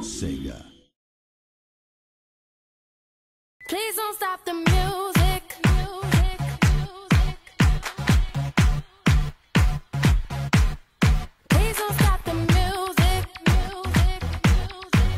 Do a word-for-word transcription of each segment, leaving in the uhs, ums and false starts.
Sega. Please don't stop the music. Music, music. Please don't stop the music. Music, music.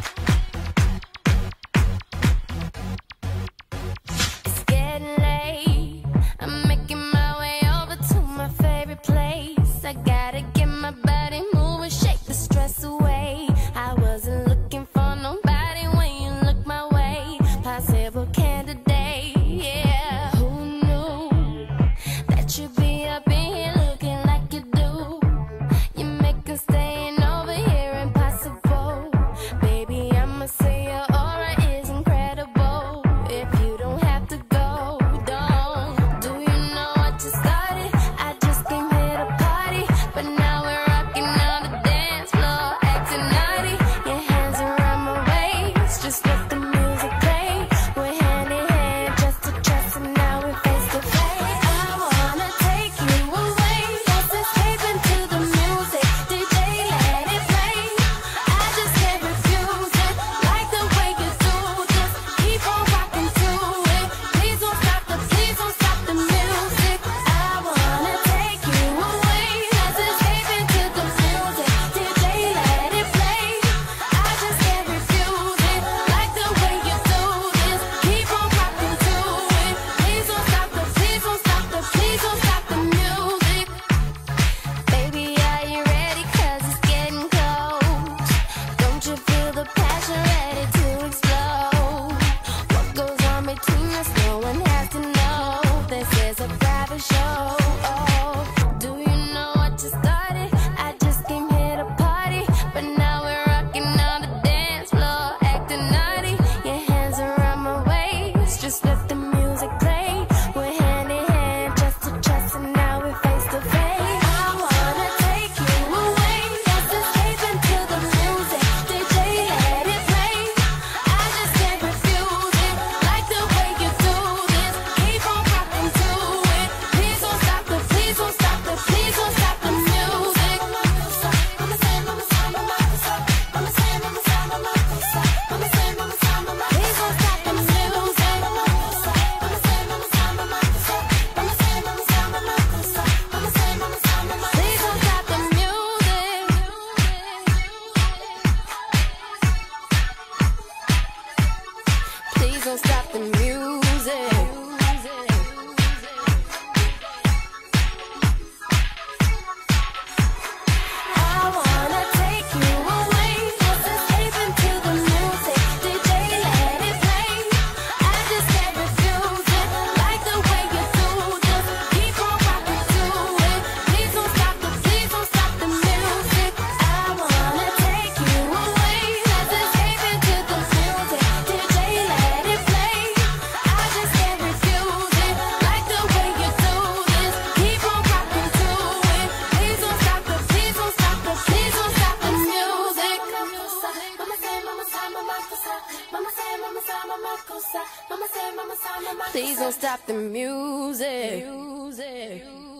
It's getting late. I'm making my way over to my favorite place. I gotta get my body moving, shake the stress away. I wasn't looking for nobody when you look my way. Possible candidate, yeah. Who knew that you'd be up in here looking like you do? You make us staying over here impossible. Baby, I'ma say your aura is incredible. If you don't have to go, don't. Do you know what you started? I just came here to party, but now we're rocking on the dance floor, acting naughty. Your hands around my waist, just let the music play. We're hand in hand, just to trust, and now we're face to face. I wanna take you away, let's escape into the music. D J, let it play. I just can't refuse it, like the way you do this. Keep on rocking to it. Please don't stop the, please don't stop the music. I wanna take you away, let's escape into the music. D J, let it play. I just can't refuse it, like the way you do this. Keep on rocking to it. Please don't stop the, please don't stop the, please don't stop the music. Baby, are you ready? 'Cause it's getting close. Don't you feel the passion ready to explode? What goes on between us, no one has to know. This is a private show. Oh, do you know what you started? I just came here to party, but now we're rocking on the dance floor, acting naughty. Your hands around my waist, just let the music play. We're hand in hand, just to trust, and now we're face to face. I wanna take you away, let's escape into the music. D J, let it play. I just can't refuse it, like the way you do this. Keep on rocking to it. Please don't stop the, please don't stop the, please don't stop the music. Mama say, mama say, mama say, mama say, mama say, mama say, mama say, mama say, mama say. Please don't stop the music. Mama say, mama say, mama say, mama say, mama say, mama say, mama say, mama say, mama say, mama say, mama say. Please don't stop the music. Please don't stop the music. I wanna take you away, let's escape into the music. D J, let it play. I just can't refuse it, like the way you do this. Keep on rocking to it. Please don't stop the, please don't stop the music. I wanna take you away, let's escape into the music. D J, let it play. I just can't refuse it, like the way you do this. Keep on rocking to it. Please don't stop the, please don't stop the, please don't stop the music. Mama say, mama say, mama say, mama say, mama say, mama say, mama say, mama say, mama say. Please don't stop the music. Music.